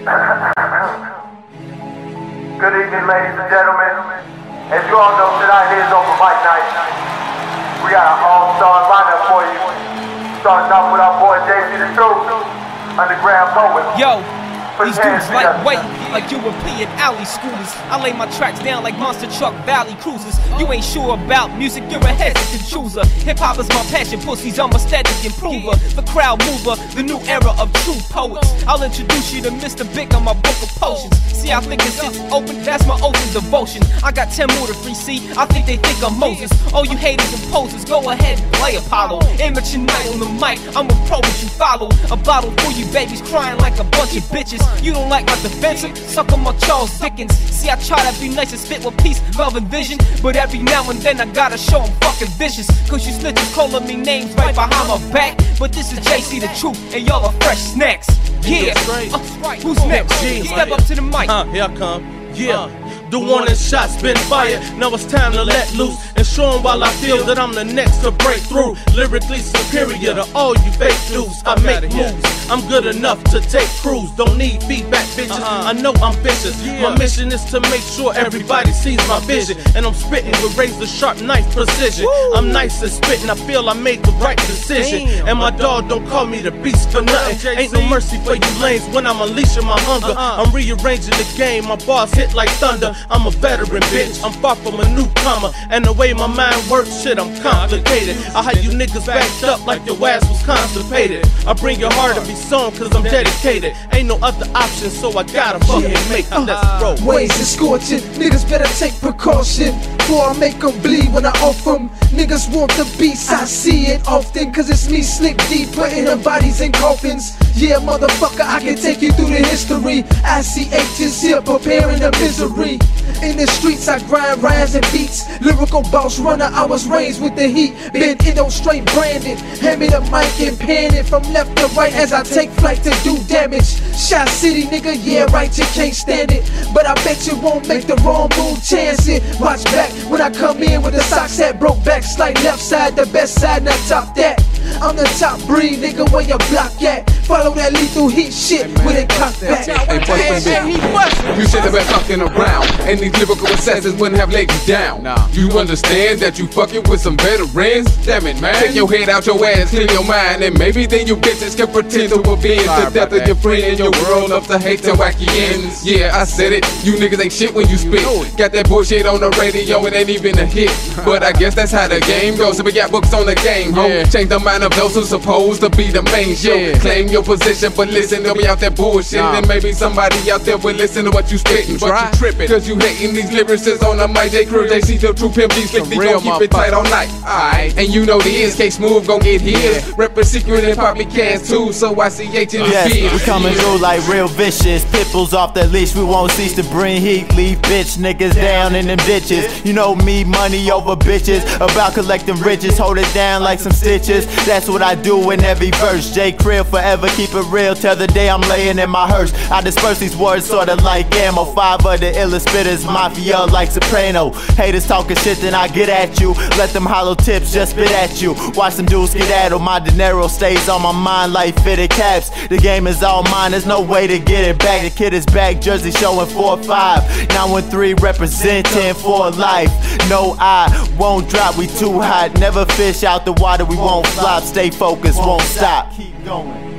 Good evening, ladies and gentlemen. As you all know, tonight is open mic night. We got an all-star lineup for you. Starting off with our boy JC the Truth, underground poet. Yo, these dudes lightweight, like European alley scooters. I lay my tracks down like monster truck valley cruisers. You ain't sure about music, you're a hesitant chooser. Hip-hop is my passion, pussies, I'm a static improver. The crowd mover, the new era of true poets. I'll introduce you to Mr. Big on my book of potions. See, I think it's open, that's my open devotion. I got 10 more to free, see, I think they think I'm Moses. All you haters and posers, go ahead and play Apollo. Amateur night on the mic, I'm a pro that you follow. A bottle for you babies crying like a bunch of bitches. You don't like my defensive? Suck on my Charles Dickens. See, I try to be nice and spit with peace, love, and vision, but every now and then I gotta show I'm fucking vicious. Cause you snitches calling me names right behind my back. But this is JC the Truth, and y'all are fresh snacks. Yeah, who's next? Step up to the mic. Here I come. Yeah. The warning shots been fired, now it's time to let loose and show them while I feel that I'm the next to break through. Lyrically superior to all you fake dudes. I make moves, I'm good enough to take crews. Don't need feedback, bitches, I know I'm vicious. My mission is to make sure everybody sees my vision, and I'm spitting with razor sharp knife precision. I'm nice at spitting, I feel I made the right decision. And my dog don't call me the beast for nothing. Ain't no mercy for you lanes when I'm unleashing my hunger. I'm rearranging the game, my bars hit like thunder. I'm a veteran, bitch, I'm far from a newcomer. And the way my mind works, shit, I'm complicated. I had you niggas backed up like your ass was constipated. I bring your heart to be sown cause I'm dedicated. Ain't no other option, so I gotta fucking make it. Let's roll. Ways is scorching, niggas better take precaution before I make them bleed when I off them. Niggas want the beats, I see it often, cause it's me, Sliik D, putting them bodies in coffins. Yeah, motherfucker, I can take you through the history. I see agents here preparing the misery. In the streets I grind rhymes and beats. Lyrical boss runner, I was raised with the heat. Been in those straight branded. Hand me the mic and pan it from left to right as I take flight to do damage. Shot City nigga, yeah right, you can't stand it. But I bet you won't make the wrong move, chance it. Watch back when I come in with the socks hat broke back. Slight left side, the best side, not top that. I'm the top breed, nigga, where your block at? Follow that lethal heat shit with it cocked back. You should have been fucking around, and these lyrical assassins wouldn't have laid you down. You understand that you fucking with some veterans? Damn it, man. Take your head out your ass, clean your mind, and maybe then you bitches can pretend to avenge the death of your friend in your world of the hate and wacky ends. Yeah, I said it. You niggas ain't shit when you spit. Got that bullshit on the radio, it ain't even a hit. But I guess that's how the game goes. So we got books on the game, ho. Change the mind of those who's supposed to be the main show. Claim your position, but listen, they'll be out there bullshitting. And maybe somebody out there will listen to what you spitting. But you tripping, cause you hating these lyricists on the mic. They Crill, they see the true Pimp G, Sliik, they gon' keep it tight all night. Alright, and you know the is, K Smooth gon' get his. Reppin' secret and poppy cans too, so I see H in the biz. We coming through like real vicious. Pitbulls off the leash, we won't cease to bring heat. Leave bitch niggas down in them ditches. You know me, money over bitches. About collecting riches, hold it down like some stitches. That's what I do in every verse. J. Crill forever keep it real till the day I'm laying in my hearse. I disperse these words sorta like ammo. 5 of the illest spitters, mafia like soprano. Haters talking shit, then I get at you. Let them hollow tips just spit at you. Watch them dudes skedaddle. My dinero stays on my mind like fitted caps. The game is all mine, there's no way to get it back. The kid is back, jersey showing 4-5. 913 representing for life. No, I won't drop, we too hot. Never fish out the water, we won't flop. Stay focused, won't stop. Keep going.